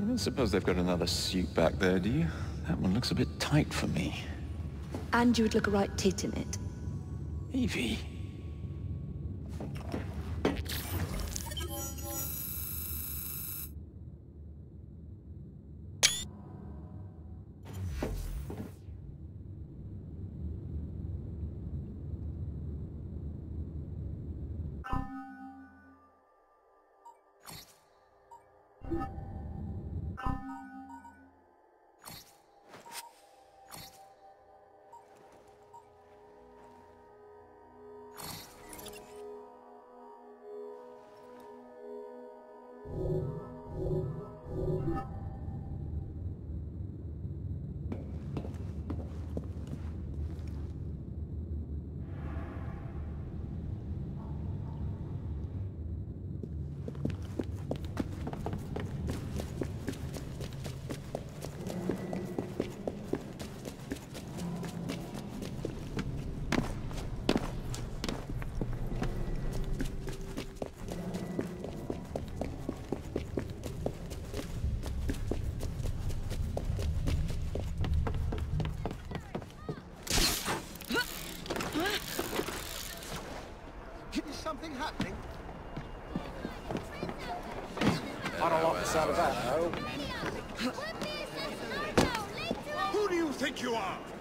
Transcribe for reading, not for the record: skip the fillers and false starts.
don't suppose they've got another suit back there, do you? That one looks a bit tight for me. And you would look a right tit in it. Evie. Something happening? I don't like the sound of that, though. Who do you think you are?